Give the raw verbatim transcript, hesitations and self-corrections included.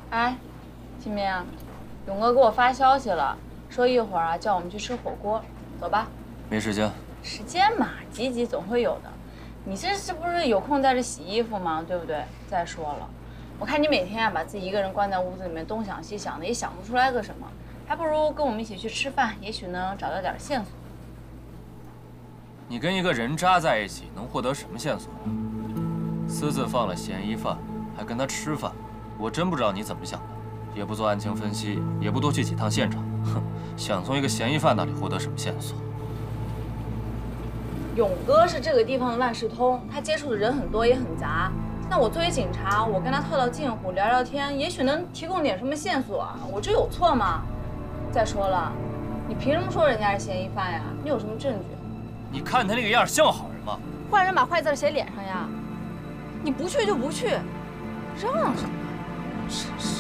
哎，金明，勇哥给我发消息了，说一会儿啊叫我们去吃火锅，走吧。 没时间。 时间嘛，挤挤总会有的。你这是不是有空在这洗衣服吗？对不对？再说了，我看你每天啊把自己一个人关在屋子里面东想西想的，也想不出来个什么，还不如跟我们一起去吃饭，也许能找到点线索。 你跟一个人渣在一起，能获得什么线索呢？私自放了嫌疑犯，还跟他吃饭，我真不知道你怎么想的，也不做案情分析，也不多去几趟现场，哼，想从一个嫌疑犯那里获得什么线索？ 勇哥是这个地方的万事通，他接触的人很多也很杂。那我作为警察，我跟他套套近乎，聊聊天，也许能提供点什么线索啊。我这有错吗？再说了，你凭什么说人家是嫌疑犯呀？你有什么证据？ 你看他那个样像好人吗？ 坏人把坏字写脸上呀！你不去就不去，让什么？真是。